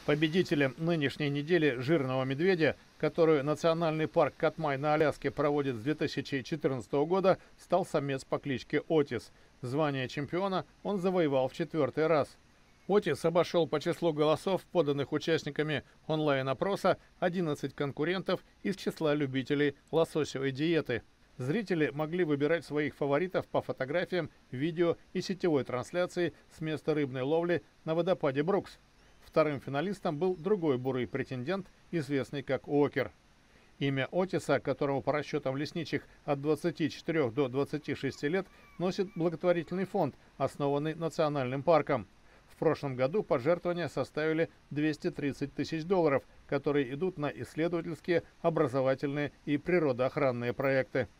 Победителем нынешней недели «Жирного медведя», которую Национальный парк Катмай на Аляске проводит с 2014 года, стал самец по кличке Отис. Звание чемпиона он завоевал в 4-й раз. Отис обошел по числу голосов, поданных участниками онлайн-опроса, 11 конкурентов из числа любителей лососевой диеты. Зрители могли выбирать своих фаворитов по фотографиям, видео и сетевой трансляции с места рыбной ловли на водопаде Брукс. Вторым финалистом был другой бурый претендент, известный как Окер. Имя Отиса, которому по расчетам лесничих от 24 до 26 лет, носит благотворительный фонд, основанный национальным парком. В прошлом году пожертвования составили $230 тысяч, которые идут на исследовательские, образовательные и природоохранные проекты.